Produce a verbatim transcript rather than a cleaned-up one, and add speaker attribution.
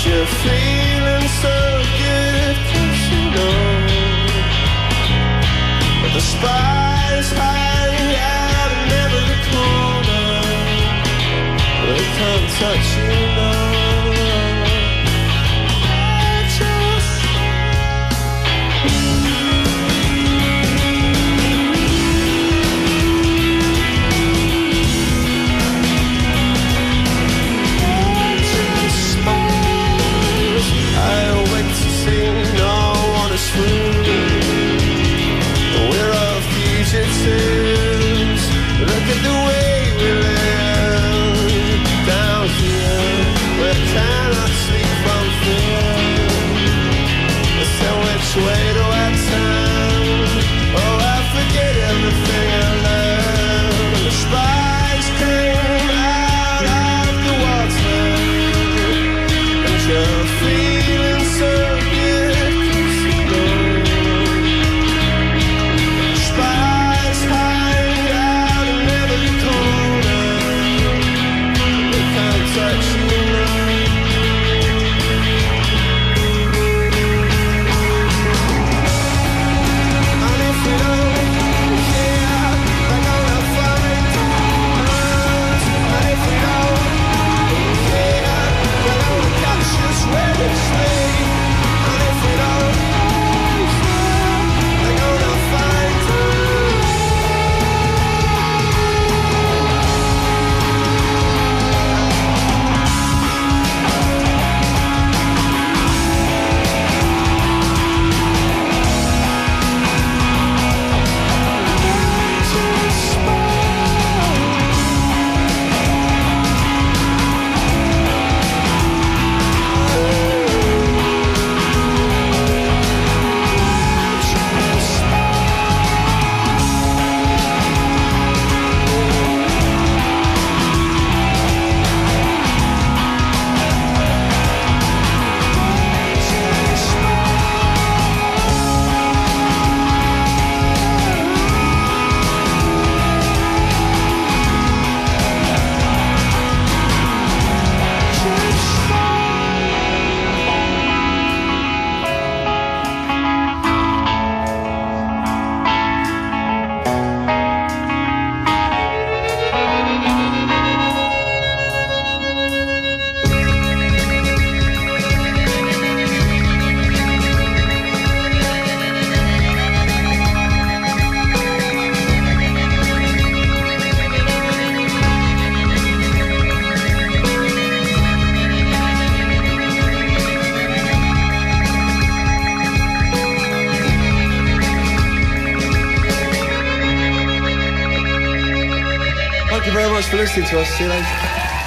Speaker 1: you're feeling so good, 'cause you know that the spies hide out in every corner. They can't touch you, no. Look at the way we live down here. We cannot sleep from fear. So which way do I turn? Oh, I forget everything I learned. The spies came out of the water, and you're feeling so good, 'cause you know the spies hide out in every corner. They can't touch you, no. And if we don't care, they're gonna find us. And if we don't care, they're gonna catch us where we sleep. And if we don't care, they're gonna find us. Thank you very much for listening to us. See you later.